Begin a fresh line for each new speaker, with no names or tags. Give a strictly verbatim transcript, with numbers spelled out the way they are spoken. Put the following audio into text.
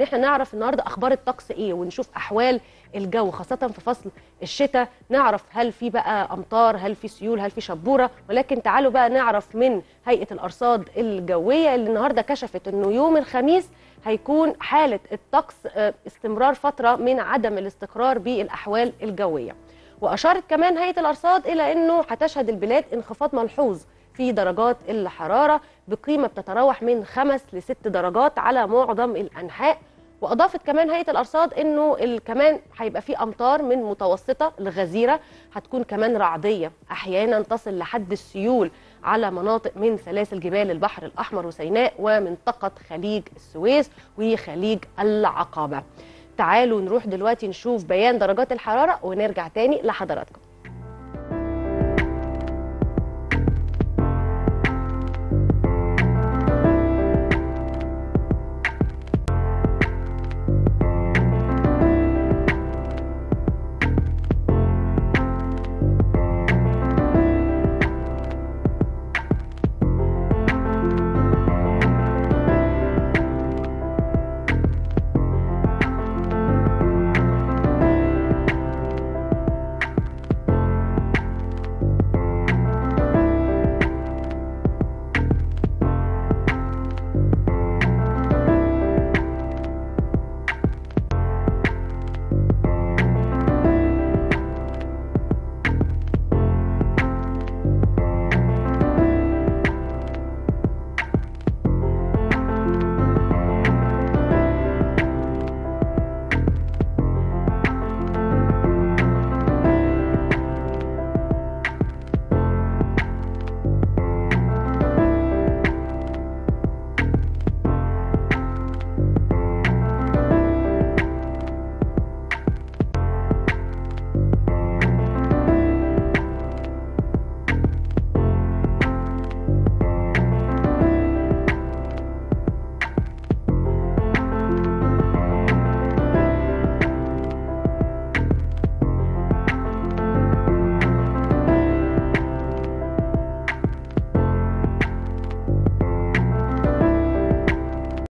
ان احنا نعرف النهارده اخبار الطقس ايه، ونشوف احوال الجو خاصه في فصل الشتاء، نعرف هل في بقى امطار، هل في سيول، هل في شبوره. ولكن تعالوا بقى نعرف من هيئه الارصاد الجويه اللي النهارده كشفت انه يوم الخميس هيكون حاله الطقس استمرار فتره من عدم الاستقرار بالاحوال الجويه. واشارت كمان هيئه الارصاد الى انه هتشهد البلاد انخفاض ملحوظ في درجات الحراره بقيمه بتتراوح من خمس لست درجات على معظم الانحاء. واضافت كمان هيئه الارصاد انه كمان هيبقى في امطار من متوسطه لغزيره، هتكون كمان رعديه احيانا تصل لحد السيول على مناطق من سلاسل جبال البحر الاحمر وسيناء ومنطقه خليج السويس وخليج العقبه. تعالوا نروح دلوقتي نشوف بيان درجات الحراره ونرجع تاني لحضراتكم.